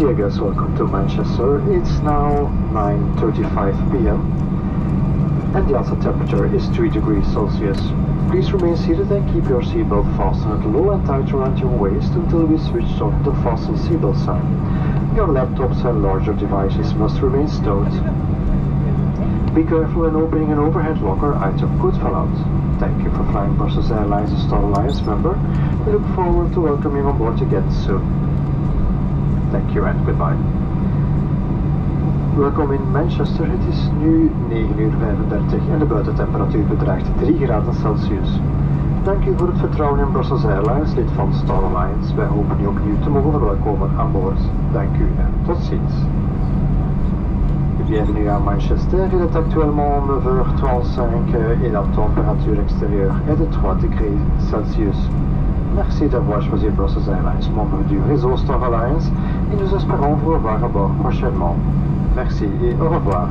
Dear guests, welcome to Manchester. It's now 9:35 p.m. and the outside temperature is 3 degrees Celsius. Please remain seated and keep your seatbelt fastened low and tight around your waist until we switch on the fasten seatbelt sign. Your laptops and larger devices must remain stowed. Be careful when opening an overhead locker, item could fall out. Thank you for flying Brussels Airlines, a Star Alliance member. We look forward to welcoming you on board again soon. Thank you and goodbye. Welkom in Manchester. Het is nu 9:35 en de buitentemperatuur bedraagt 3 graden Celsius. Dank u voor het vertrouwen in Brussels Airlines, lid van Star Alliance. Wij hopen u opnieuw te mogen verwelkomen aan boord. Dank u en tot ziens. Bienvenue à Manchester, il est actuellement 9h35 et la température extérieure est de 3 degrés Celsius. Merci d'avoir choisi Brussels Airlines, membre du réseau Star Alliance, et nous espérons vous revoir à bord prochainement. Merci et au revoir.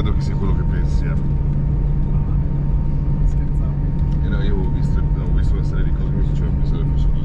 credo che sia quello che pensi. Scherzavo. No, io avevo visto una serie di cose che mi facevano pensare fosse